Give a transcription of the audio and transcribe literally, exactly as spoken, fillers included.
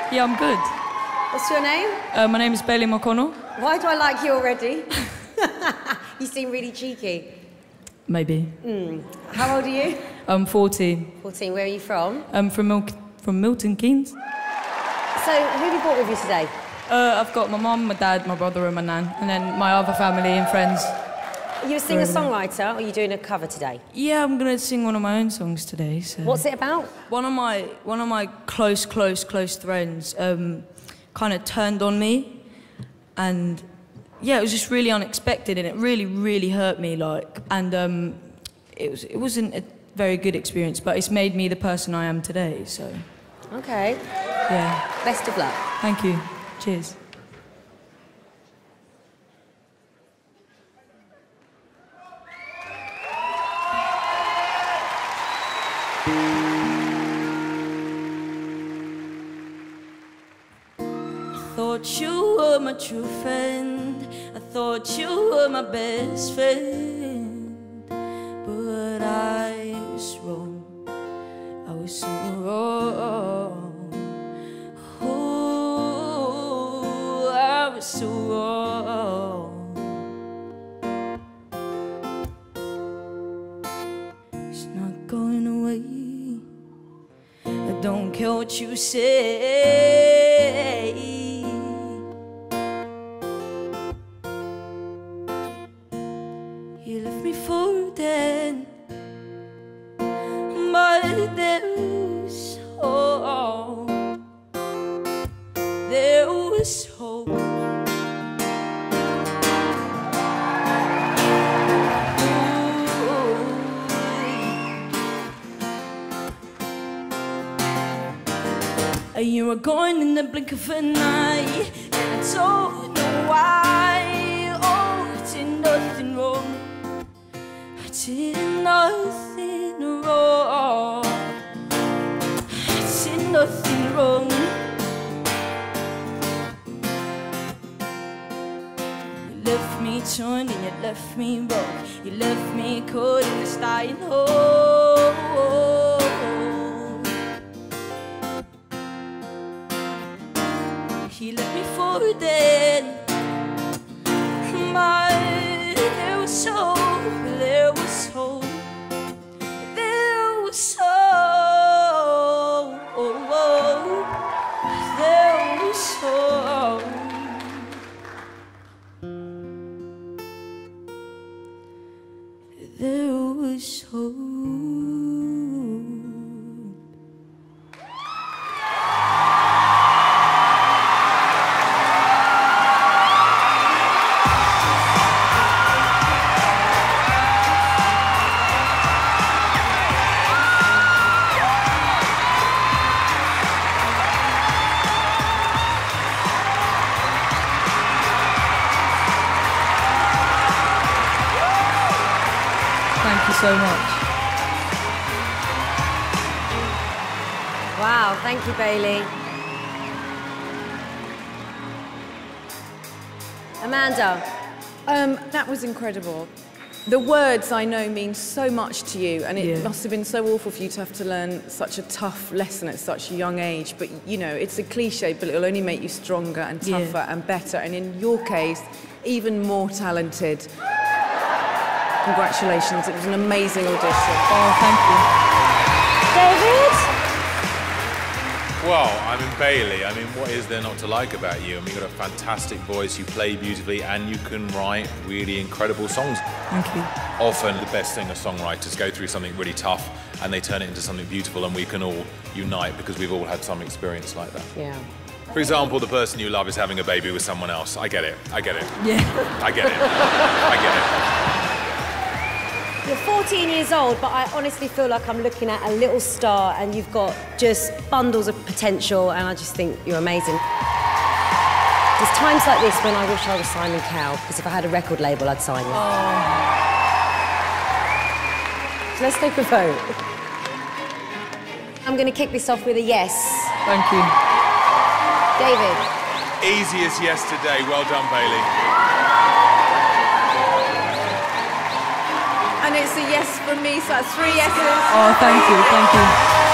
Yeah, I'm good. What's your name? Uh, my name is Bailey McConnell. Why do I like you already? You seem really cheeky. Maybe. Mm. How old are you? I'm fourteen. fourteen. Where are you from? I'm from, Mil from Milton Keynes. So, who have you brought with you today? Uh, I've got my mum, my dad, my brother and my nan, and then my other family and friends. Are you a singer-songwriter, or are you doing a cover today? Yeah, I'm gonna sing one of my own songs today. So. What's it about? One of my one of my close, close, close friends um, kind of turned on me, and yeah, it was just really unexpected, and it really, really hurt me. Like, and um, it was it wasn't a very good experience, but it's made me the person I am today. So. Okay. Yeah. Best of luck. Thank you. Cheers. Thought you were my true friend. I thought you were my best friend. But I was wrong. I was so wrong. Oh, I was so wrong. It's not going away. I don't care what you say. You left me for dead, but there was hope. There was hope. Ooh. You were gone in the blink of an eye, and I don't know why. Oh, I did nothing wrong. I did nothing wrong. I did nothing wrong. You left me torn and you left me broke. You left me caught in this dying hole. You left me for dead. My, there was hope, there was hope, there was hope, there was hope. There was hope. Thank you so much. Wow, thank you, Bailey. Amanda. Um, that was incredible. The words, I know, mean so much to you, and it Yeah. must have been so awful for you to have to learn such a tough lesson at such a young age. But, you know, it's a cliche, but it'll only make you stronger and tougher Yeah. and better, and in your case, even more talented. Congratulations, it was an amazing audition. Oh, thank you. David? Well, I mean, Bailey, I mean, what is there not to like about you? I mean, you've got a fantastic voice, you play beautifully, and you can write really incredible songs. Thank you. Often the best singer-songwriters go through something really tough and they turn it into something beautiful, and we can all unite because we've all had some experience like that. Yeah. For example, the person you love is having a baby with someone else. I get it, I get it. Yeah. I get it, I get it. You're fourteen years old, but I honestly feel like I'm looking at a little star, and you've got just bundles of potential, and I just think you're amazing. There's times like this when I wish I was Simon Cowell, because if I had a record label, I'd sign you. Oh. So let's take a vote. I'm going to kick this off with a yes. Thank you. David. Easiest yesterday. Well done, Bailey. And it's a yes from me, so that's three yeses. Oh, thank you, thank you.